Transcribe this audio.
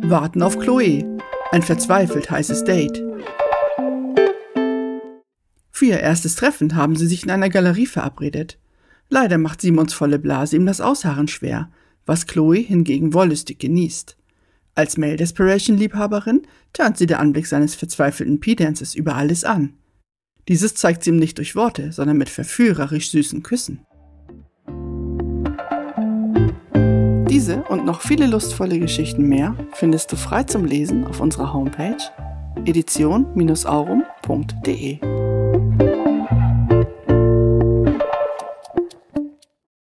Warten auf Chloe. Ein verzweifelt heißes Date. Für ihr erstes Treffen haben sie sich in einer Galerie verabredet. Leider macht Simons volle Blase ihm das Ausharren schwer, was Chloe hingegen wollüstig genießt. Als Male Desperation-Liebhaberin turnt sie der Anblick seines verzweifelten P-Dances über alles an. Dieses zeigt sie ihm nicht durch Worte, sondern mit verführerisch süßen Küssen. Diese und noch viele lustvolle Geschichten mehr findest du frei zum Lesen auf unserer Homepage edition-aurum.de.